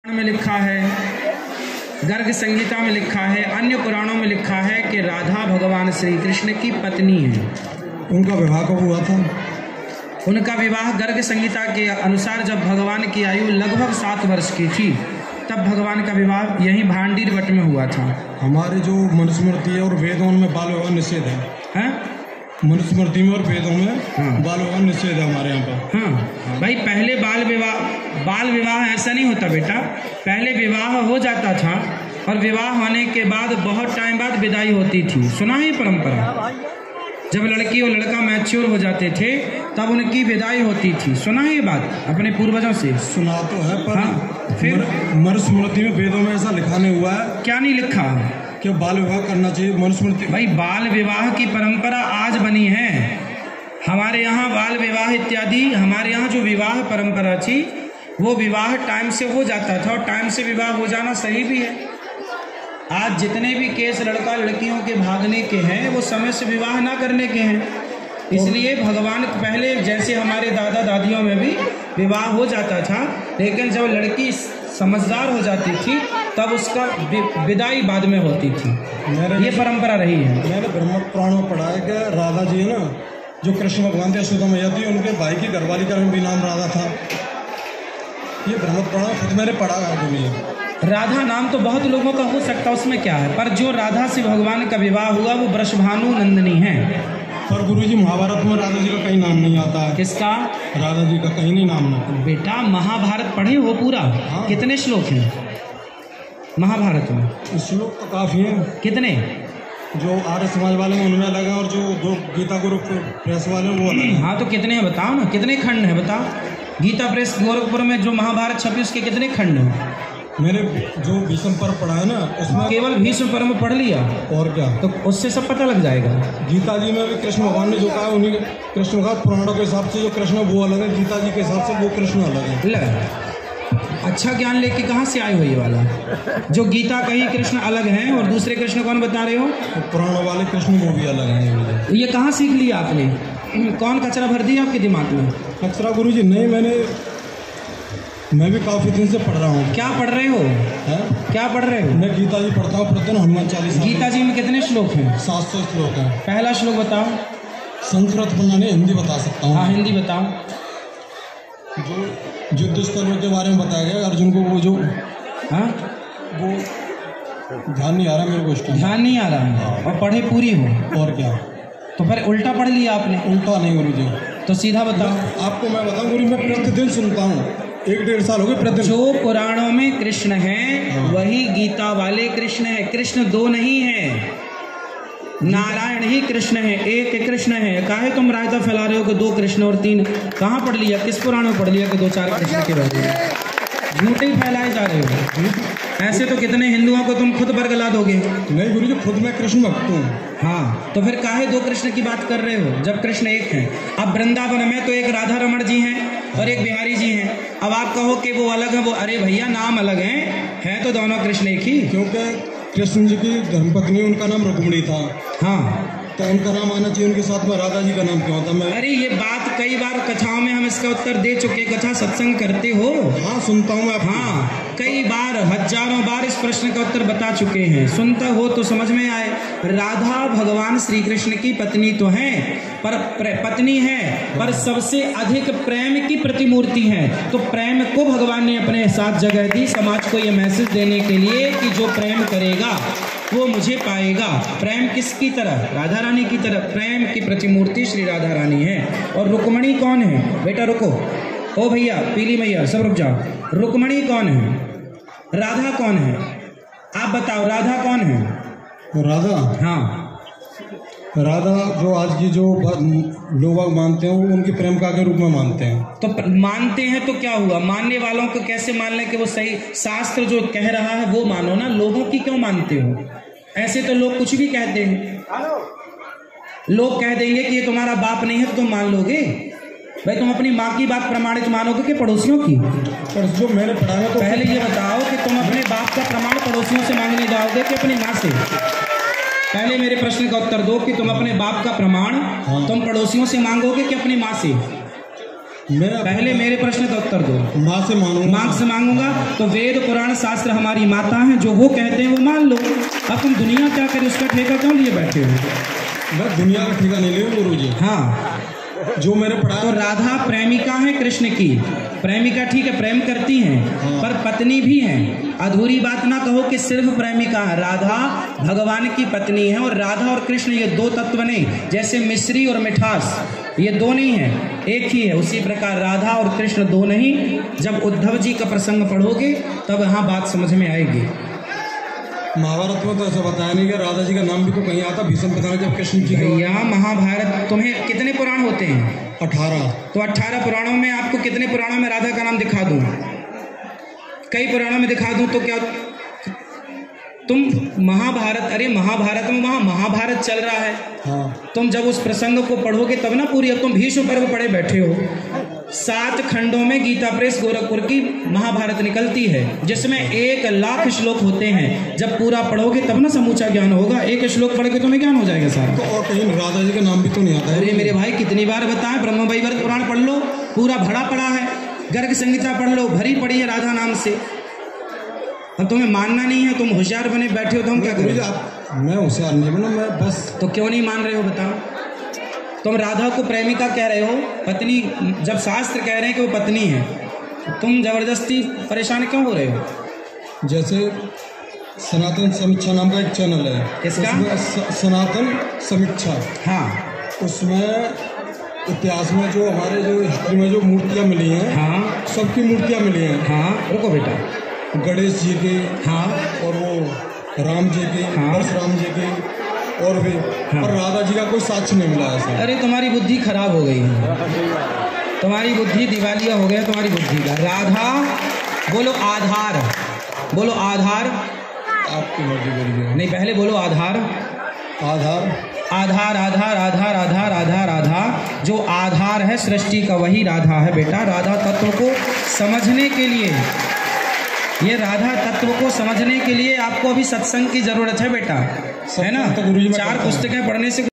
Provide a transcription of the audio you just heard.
में लिखा है, गर्ग संहिता में लिखा है, अन्य पुराणों में लिखा है कि राधा भगवान श्री कृष्ण की पत्नी है। उनका विवाह कब हुआ था? उनका विवाह गर्ग संहिता के अनुसार जब भगवान की आयु लगभग 7 वर्ष की थी तब भगवान का विवाह यहीं भांडीर वट में हुआ था। हमारे जो मनुस्मृति है और वेदों में बाल विवाह निषेध है। मनुस्मृति में और वेदों में बाल विवाह निषेध है हमारे यहाँ पर। हाँ भाई, पहले बाल विवाह ऐसा नहीं होता बेटा। पहले विवाह हो जाता था और विवाह होने के बाद बहुत टाइम बाद विदाई होती थी। सुना है परंपरा? जब लड़की और लड़का मैच्योर हो जाते थे तब उनकी विदाई होती थी। सुना है ये बात अपने पूर्वजों से? सुना तो है, पर हाँ, फिर मनुस्मृति में वेदों में ऐसा लिखा नहीं हुआ है। क्या नहीं लिखा? कि बाल विवाह करना चाहिए मनुस्मृति। भाई, बाल विवाह की परंपरा आज बनी है। हमारे यहाँ बाल विवाह इत्यादि, हमारे यहाँ जो विवाह परंपरा थी वो विवाह टाइम से हो जाता था और टाइम से विवाह हो जाना सही भी है। आज जितने भी केस लड़का लड़कियों के भागने के हैं वो समय से विवाह ना करने के हैं। इसलिए भगवान पहले जैसे हमारे दादा दादियों में भी विवाह हो जाता था, लेकिन जब लड़की समझदार हो जाती थी तब उसका विदाई बाद में होती थी। ये परंपरा रही है। मैंने ब्रह्म पुराण में पढ़ा है कि राधा जी है ना, जो कृष्ण भगवान थे, यशोदा मैया थी, उनके भाई की घरवाली का भी नाम राधा था। ये ब्रह्म पुराण खुद मैंने पढ़ा है। राधा नाम तो बहुत लोगों का हो सकता है, उसमें क्या है, पर जो राधा से भगवान का विवाह हुआ वो वृषभानु नंदिनी है। पर गुरुजी महाभारत में राधा जी का कहीं नाम नहीं आता है। किसका? राधा जी का कहीं नहीं नाम नहीं। बेटा, महाभारत पढ़े हो पूरा? हाँ। कितने श्लोक हैं महाभारत में? श्लोक तो काफी हैं। कितने? जो आर्य समाज वाले हैं उनमें अलग है और जो गीता गुरु प्रेस वाले हैं वो अलग है। हाँ, तो कितने हैं बताओ ना, कितने खंड हैं बताओ? गीता प्रेस गोरखपुर में जो महाभारत छपी उसके कितने खंड हैं? मैंने जो भीष्म पर्व पढ़ा है ना उसमें केवल भीष्म पर्व पढ़ लिया और क्या, तो उससे सब पता लग जाएगा। गीता जी में भी कृष्ण भगवान ने जो कहा उन्हीं कृष्ण का पुराणों के हिसाब से जो कृष्ण वो अलग है, गीता जी के हिसाब से वो कृष्ण अलग है। अच्छा ज्ञान लेके कहाँ से आए हो ये वाला? जो गीता कही कृष्ण अलग हैं और दूसरे कृष्ण कौन बता रहे हो? तो पुराणों वाले कृष्ण वो भी अलग हैं। ये कहाँ सीख लिया आपने? कौन कचरा भर दिया आपके दिमाग में? कचरा गुरुजी नहीं, मैं भी काफी दिन से पढ़ रहा हूँ। क्या पढ़ रहे हो? क्या पढ़ रहे हो? मैं गीता जी पढ़ता हूँ प्रतिदिन, हनुमान चालीसा। गीता जी में कितने श्लोक हैं? 700 श्लोक हैं। पहला श्लोक बताओ। संस्कृत पढ़ना नहीं, हिंदी बता सकता हूँ। हाँ, हिंदी बताओ। जो युद्ध स्थलों के बारे में बताया गया अर्जुन को, वो जो वो ध्यान नहीं आ रहा मेरे को, ध्यान नहीं आ रहा है और पढ़े पूरी हो और क्या, तो फिर उल्टा पढ़ लिया आपने? उल्टा नहीं गुरुजी, तो सीधा बताओ। आपको मैं बताऊं गुरु, मैं प्रतिदिन सुनता हूँ, 1-1.5 साल हो गए प्रतिदिन। जो पुराणों में कृष्ण है वही गीता वाले कृष्ण है। कृष्ण 2 नहीं है, नारायण ही कृष्ण है, एक कृष्ण है। काहे तुम रायता फैला रहे हो कि 2 कृष्ण और 3? कहाँ पढ़ लिया? किस पुराण में पढ़ लिया कि 2-4 कृष्ण के बारे में? झूठे ही फैलाए जा रहे हो। ऐसे तो कितने हिंदुओं को तुम खुद बरगला दोगे। नहीं गुरु जी, खुद मैं कृष्ण भक्त हूँ। हाँ, तो फिर काहे 2 कृष्ण की बात कर रहे हो जब कृष्ण एक है? अब वृंदावन में तो एक राधा रमण जी हैं और एक बिहारी जी हैं। अब आप कहो कि वो अलग है, वो अरे भैया नाम अलग है तो दोनों कृष्ण एक ही। क्योंकि कृष्ण जी की धर्मपत्नी उनका नाम रुक्मिणी था। हाँ, तो उनका नाम आना चाहिए, उनके साथ में राधा जी का नाम क्यों होता? मैं अरे ये बात कई बार कथाओं में हम इसका उत्तर दे चुके। कथा सत्संग करते हो? हाँ, सुनता हूँ मैं। हाँ, कई बार, हजारों बार इस प्रश्न का उत्तर बता चुके हैं। सुनता हो तो समझ में आए। राधा भगवान श्री कृष्ण की पत्नी तो है, पर पत्नी है, पर सबसे अधिक प्रेम की प्रतिमूर्ति है। तो प्रेम को भगवान ने अपने साथ जगह दी समाज को ये मैसेज देने के लिए कि जो प्रेम करेगा वो मुझे पाएगा। प्रेम किसकी तरह? राधा रानी की तरह। प्रेम की प्रतिमूर्ति श्री राधा रानी है। और रुक्मणी कौन है? बेटा रुको, ओ भैया, पीली मैया, सब रुक जाओ। रुक्मणी कौन है? राधा कौन है? आप बताओ, राधा कौन है? राधा? हाँ, राधा जो आज की जो लोग मानते हैं वो उनकी प्रेम का के रूप में मानते हैं। तो मानते हैं तो क्या हुआ? मानने वालों को कैसे मान लें कि वो सही? शास्त्र जो कह रहा है वो मानो ना, लोगों की क्यों मानते हो? ऐसे तो लोग कुछ भी कहते हैं। लोग कह देंगे कि ये तुम्हारा बाप नहीं है तो तुम मान लोगे? भाई, तुम अपनी माँ की बात प्रमाणित मानोगे कि पड़ोसियों की? पर जो मैंने पढ़ा है तो पहले ये बताओ कि तुम अपने बाप का प्रमाण पड़ोसियों से मांगने जाओगे कि अपनी माँ से? पहले मेरे प्रश्न का उत्तर दो कि तुम अपने बाप का प्रमाण तुम पड़ोसियों से मांगोगे कि अपनी माँ से? मैं पहले मेरे प्रश्न का उत्तर दो। माँ से मांगूंगा। माँ से मांगूंगा तो वेद पुराण शास्त्र हमारी माता हैं, जो वो कहते हैं वो मान लो। अब तुम दुनिया क्या करे उसका ठेका क्यों लिए बैठे हो? मैं दुनिया का ठेका नहीं ले गुरु जी। हाँ, जो मैंने पढ़ा तो राधा प्रेमिका है कृष्ण की। प्रेमिका ठीक है, प्रेम करती हैं, हाँ। पर पत्नी भी हैं। अधूरी बात ना कहो कि सिर्फ प्रेमिका है। राधा भगवान की पत्नी है, और राधा और कृष्ण ये दो तत्व नहीं, जैसे मिश्री और मिठास ये दो नहीं है, एक ही है। उसी प्रकार राधा और कृष्ण दो नहीं। जब उद्धव जी का प्रसंग पढ़ोगे तब यहाँ बात समझ में आएगी। महाभारत में तो ऐसा बताया नहीं कि राधा जी का नाम भी तो कहीं आता, भीष्म पिता जब कृष्ण जी का। भैया महाभारत तुम्हें कितने पुराण होते हैं? 18। तो 18 पुराणों में आपको कितने पुराणों में राधा का नाम दिखा दूं? कई पुराणों में दिखा दूं तो क्या तुम महाभारत, अरे महाभारत में वहां महाभारत चल रहा है। हाँ। तुम जब उस प्रसंग को पढ़ोगे तब ना पूरी। अब तुम भीष्म पर्व पढ़े बैठे हो। 7 खंडों में गीता प्रेस गोरखपुर की महाभारत निकलती है, जिसमें 1 लाख श्लोक होते हैं। जब पूरा पढ़ोगे तब ना समूचा ज्ञान होगा। एक श्लोक पढ़ के तुम्हें ज्ञान हो जाएगा सारा। तो और कहीं राधा जी का नाम भी तो नहीं आता है। अरे मेरे भाई कितनी बार बताएं, ब्रह्म वैवर्त पुराण पढ़ लो, पूरा भरा पड़ा है। गर्ग संहिता पढ़ लो, भरी पड़ी है राधा नाम से। अब तुम्हें मानना नहीं है, तुम होशियार बने बैठे हो तो हम क्या करें? मैं होशियार नहीं बना, मैं बस। तो क्यों नहीं मान रहे हो बताओ? तुम राधा को प्रेमिका कह रहे हो, पत्नी, जब शास्त्र कह रहे हैं कि वो पत्नी है, तुम जबरदस्ती परेशान क्यों हो रहे हो? जैसे सनातन समीक्षा नाम का एक चैनल है। किसका? सनातन समीक्षा। हाँ। उसमें इतिहास में जो हमारे जो हिस्ट्री में जो मूर्तियाँ मिली हैं, हाँ, सबकी मूर्तियाँ मिली हैं। हाँ, रुको बेटा। गणेश जी की, हाँ, और वो राम जी की, हाँ, परशुराम जी की, और भी, हाँ। और राधा जी का कोई साक्ष्य नहीं मिला ऐसा। अरे तुम्हारी बुद्धि खराब हो गई है, तुम्हारी बुद्धि दिवालिया हो गया तुम्हारी बुद्धि का। राधा बोलो आधार, बोलो आधार। आपकी मर्जी बोलिए। नहीं, पहले बोलो आधार। आधार, आधार, आधार, आधार, आधार, आधार, आधार। जो आधार है सृष्टि का वही राधा है बेटा। राधा तत्व को समझने के लिए, ये राधा तत्व को समझने के लिए आपको अभी सत्संग की जरूरत है बेटा, है ना? 4 पुस्तकें पढ़ने से